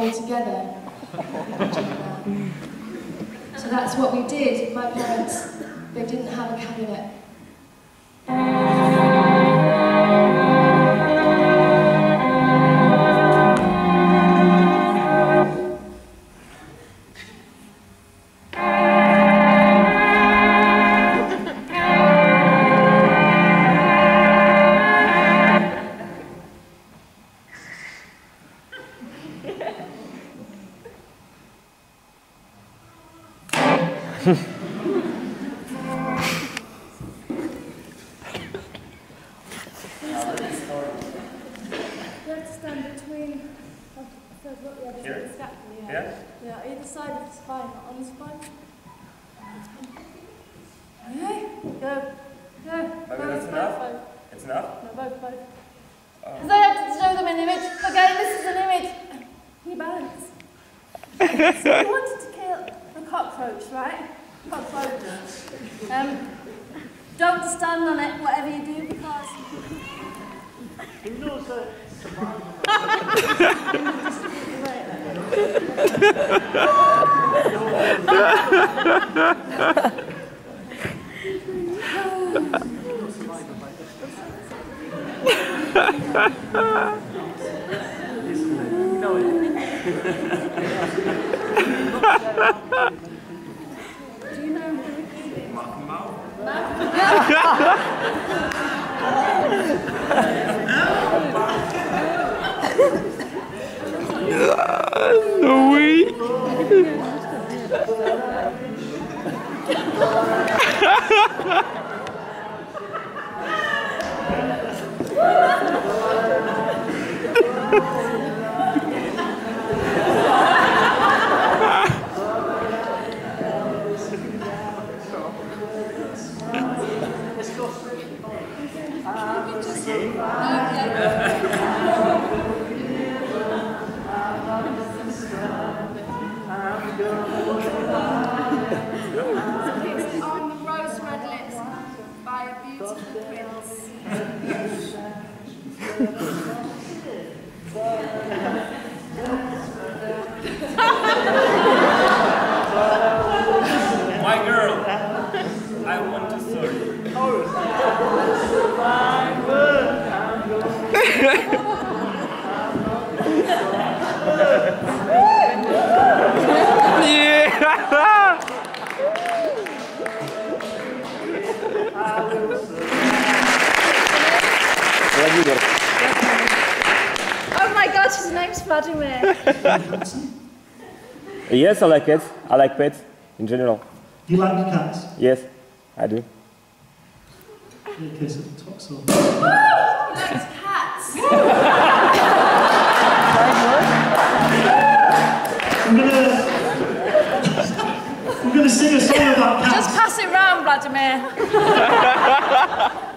all together. So that's what we did. My parents, they didn't have a cabinet. Yeah, either side of the spine, not on the spine. Okay, go. Okay, that's enough? It's enough? No, both. Because I have to show them an image. Okay, this is an image. Can you balance? So you wanted to kill a cockroach, right? Cockroach. Don't stand on it, whatever you do, because... Who knows that survival? Do you know who it is? No way. On the rose red lips by a beautiful prince. My girl, I want to serve you. Oh my God, his name's Vladimir. Yes, I like it. I like pets in general. You like cats? Yes, I do. Because of the top sort. That's cats. I'm gonna sing a song about cats. Just pass it round, Vladimir.